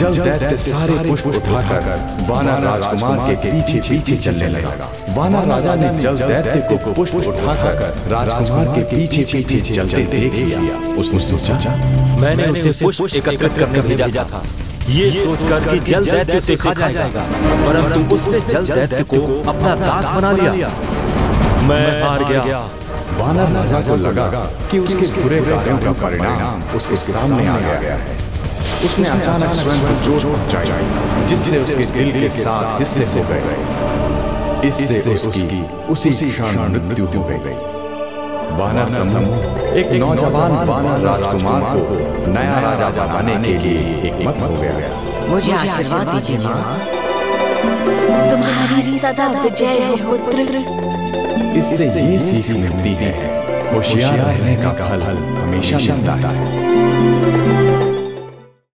जल दैत्य सारे पुष्प उठाकर वानर राजकुमार के पीछे पीछे चलने लगा। वानर राजा ने जल दैत्य को पुष्प उठाकर राजकुमार के पीछे पीछे चलते देख लिया। उसने सोचा, मैंने उसे पुष्प एकत्रित करने भेजा था, ये सोचकर कि जल दैत्य उसे खा जाएगा, परंतु उसने जल दैत्य को अपना दास बना लिया। मैं हार गया। वानर राजा को लगा कि उसके बुरे कार्यों का परिणाम उसके सामने आ गया है। उसने अचानक स्वयं को चोट पहुंचाई, जिससे उसके दिल के 7 हिस्से हो गए। इससे उसकी उसी क्षण मृत्यु हो गई। वानर समूह एक नौजवान वानर राजकुमार को नया राजा बनाने के लिए एकमत हो गया। मुझे आशीर्वाद दीजिए माँ। तुम्हारी सदा विजय हो पुत्र। इससे ये सीख मिलती है, होशियार रहने का फल हमेशा मिलता है।